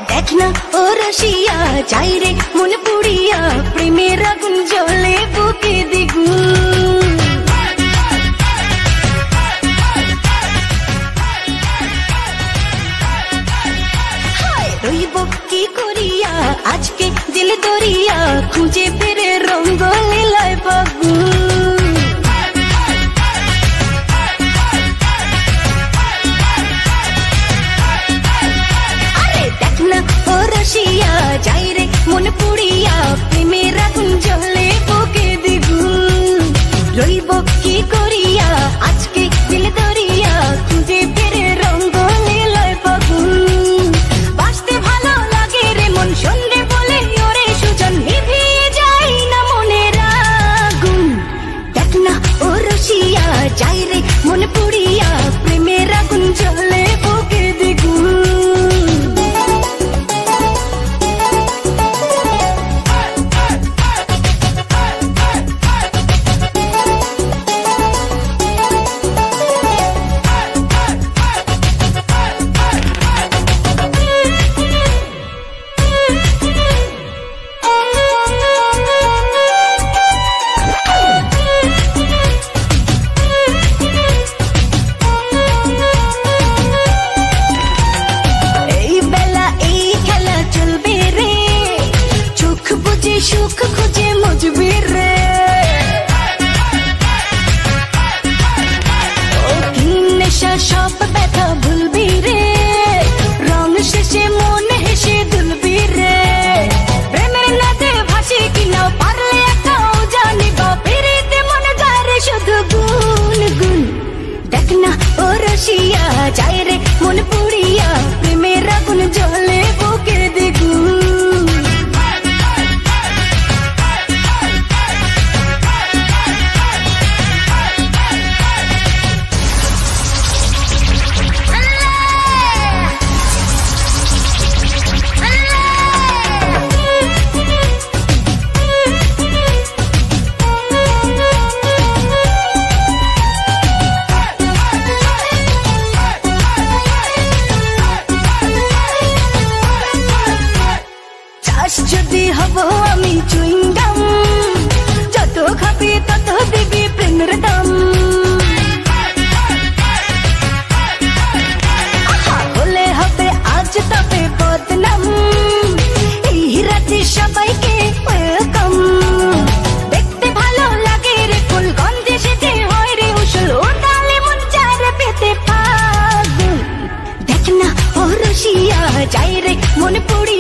देखना ओ रशिया जाई रे मन पुड़िया प्रेमेर आগুন জ্বলে বুকে দ্বিগুণ রইব কি করিয়া আজকে দিল দরিয়া খুঁজে ফিরে রঙ্গ লীলায় ফাগুন আরে দেখনা ও রশিয়া যাই রে মন পুড়িয়া প্রেমের আগুন জ্বলে বুকে দ্বিগুণ রইব কি করিয়া আজকে দিল দরিয়া খুঁজে ফিরে রঙ্গ লীলায় ফাগুন শুনরে বলে ওরে সুজন নিভিয়ে যায় না মনের আগুন দেখনা ও রশিয়া যাই রে মন পুড়িয়া প্রেমের আগুন জ্বলে বুকে দ্বিগুণ সুখ খুঁজে মজবি রে ও কি নেশা সব ব্যথা ভুলবি রে রং শেষে মন হেসে দুলবি রে প্রেমের নাতে ভাসি কিনা পারলে একাও জানিব ফিরিতে মন গারে শুধু গুন গুন দেখনা ও রশিয়া যাই রে মন পুড়িয়া প্রেমের আগুন জ্বলে বুকে দ্বিগুণ যদি হব আমি চুইংগাম যত খাবি তত দিবি প্রেমের দাম হলে হবে আজ তবে বদনাম এই রাতে সবাইকে ওয়েলকাম দেখতে ভালো লাগে রে ফুল গন্ধে সেজে হয় রে উসুল ওটালে মন চারে পেতে ফাগুন দেখনা ও রশিয়া যাই রে মন পুড়ি